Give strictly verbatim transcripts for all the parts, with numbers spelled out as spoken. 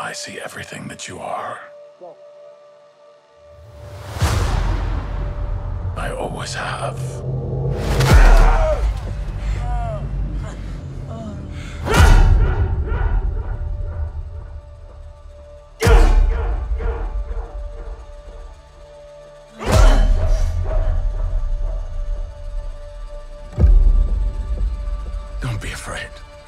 I see everything that you are. I always have. Don't be afraid.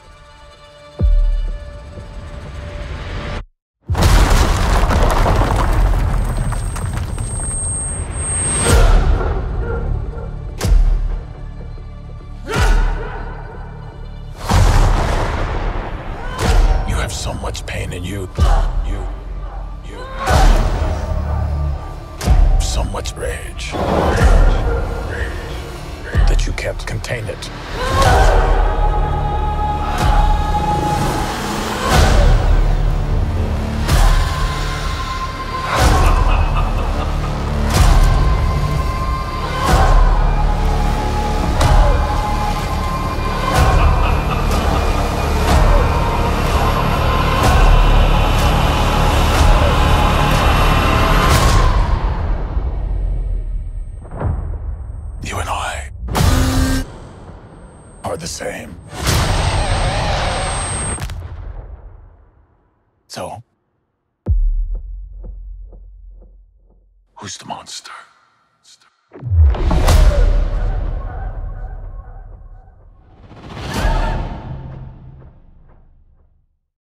You have so much pain in you. You. You. So much rage. Rage. Rage. That you can't contain it. You and I are the same. So, who's the monster?